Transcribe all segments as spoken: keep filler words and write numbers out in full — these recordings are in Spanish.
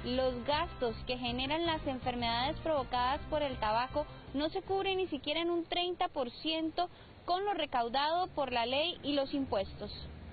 los gastos que generan las enfermedades provocadas por el tabaco no se cubren ni siquiera en un treinta por ciento con lo recaudado por la ley y los impuestos.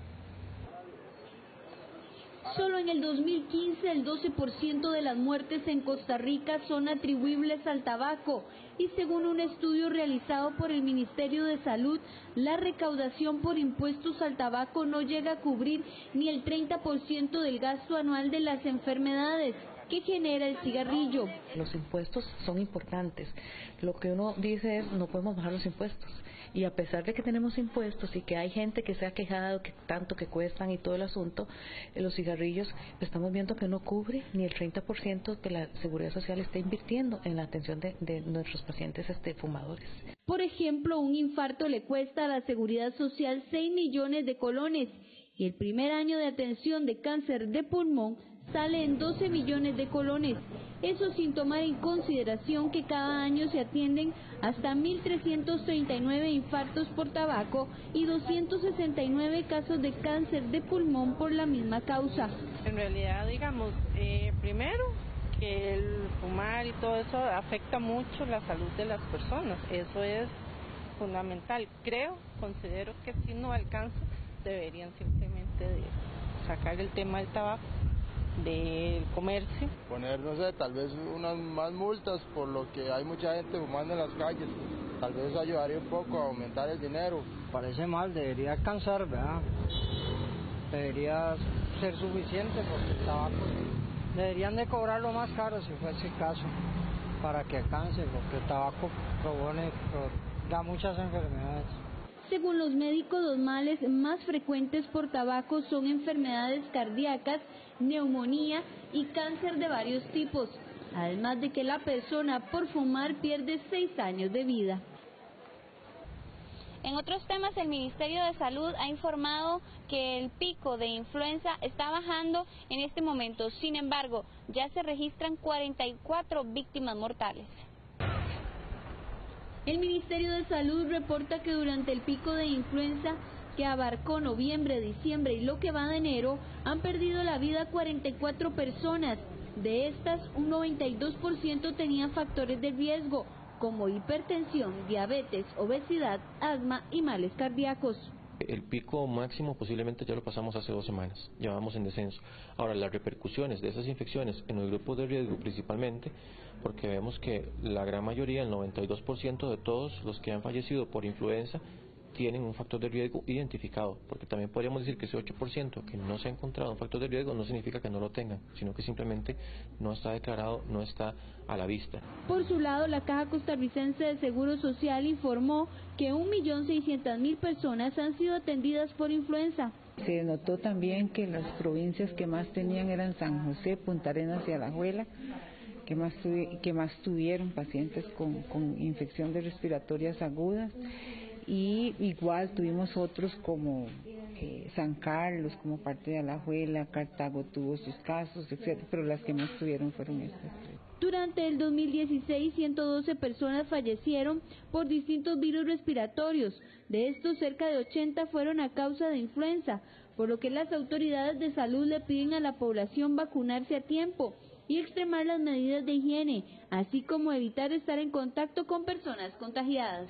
Solo en el dos mil quince el doce por ciento de las muertes en Costa Rica son atribuibles al tabaco y según un estudio realizado por el Ministerio de Salud, la recaudación por impuestos al tabaco no llega a cubrir ni el treinta por ciento del gasto anual de las enfermedades que genera el cigarrillo. Los impuestos son importantes. Lo que uno dice es no podemos bajar los impuestos. Y a pesar de que tenemos impuestos y que hay gente que se ha quejado que tanto que cuestan y todo el asunto, los cigarrillos estamos viendo que no cubre ni el treinta por ciento que la Seguridad Social está invirtiendo en la atención de, de nuestros pacientes este, fumadores. Por ejemplo, un infarto le cuesta a la Seguridad Social seis millones de colones y el primer año de atención de cáncer de pulmón sale en doce millones de colones. Eso sin tomar en consideración que cada año se atienden hasta mil trescientos treinta y nueve infartos por tabaco y doscientos sesenta y nueve casos de cáncer de pulmón por la misma causa. En realidad, digamos, eh, primero que el fumar y todo eso afecta mucho la salud de las personas, eso es fundamental. Creo, considero que si no alcanza, deberían simplemente de sacar el tema del tabaco del comercio. Poner, no sé, tal vez unas más multas por lo que hay mucha gente fumando en las calles, tal vez ayudaría un poco a aumentar el dinero. Parece mal, debería alcanzar, ¿verdad? Debería ser suficiente porque el tabaco deberían de cobrarlo más caro si fuese el caso, para que alcance, porque el tabaco propone, da muchas enfermedades. Según los médicos, los males más frecuentes por tabaco son enfermedades cardíacas, neumonía y cáncer de varios tipos, además de que la persona por fumar pierde seis años de vida. En otros temas, el Ministerio de Salud ha informado que el pico de influenza está bajando en este momento. Sin embargo, ya se registran cuarenta y cuatro víctimas mortales. El Ministerio de Salud reporta que durante el pico de influenza que abarcó noviembre, diciembre y lo que va de enero, han perdido la vida cuarenta y cuatro personas. De estas, un noventa y dos por ciento tenían factores de riesgo, como hipertensión, diabetes, obesidad, asma y males cardíacos. El pico máximo posiblemente ya lo pasamos hace dos semanas, ya vamos en descenso. Ahora, las repercusiones de esas infecciones en los grupos de riesgo principalmente, porque vemos que la gran mayoría, el noventa y dos por ciento de todos los que han fallecido por influenza, tienen un factor de riesgo identificado, porque también podríamos decir que ese ocho por ciento que no se ha encontrado un factor de riesgo no significa que no lo tengan, sino que simplemente no está declarado, no está a la vista. Por su lado, la Caja Costarricense de Seguro Social informó que un millón seiscientas mil personas han sido atendidas por influenza. Se notó también que las provincias que más tenían eran San José, Punta Arenas y Alajuela, que más, tuvi, que más tuvieron pacientes con, con infección de respiratorias agudas. Y igual tuvimos otros como eh, San Carlos, como parte de Alajuela, Cartago tuvo sus casos, etcétera, pero las que más tuvieron fueron estas. Durante el dos mil dieciséis, ciento doce personas fallecieron por distintos virus respiratorios. De estos, cerca de ochenta fueron a causa de influenza, por lo que las autoridades de salud le piden a la población vacunarse a tiempo y extremar las medidas de higiene, así como evitar estar en contacto con personas contagiadas.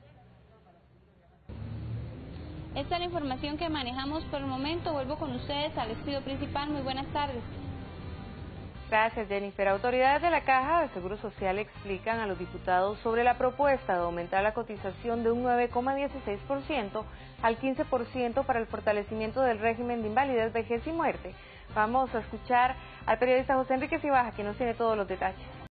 Esta es la información que manejamos por el momento. Vuelvo con ustedes al estudio principal. Muy buenas tardes. Gracias, Jennifer. Autoridades de la Caja de Seguro Social explican a los diputados sobre la propuesta de aumentar la cotización de un nueve coma dieciséis por ciento al quince por ciento para el fortalecimiento del régimen de invalidez, vejez y muerte. Vamos a escuchar al periodista José Enrique Cibaja, quien nos tiene todos los detalles.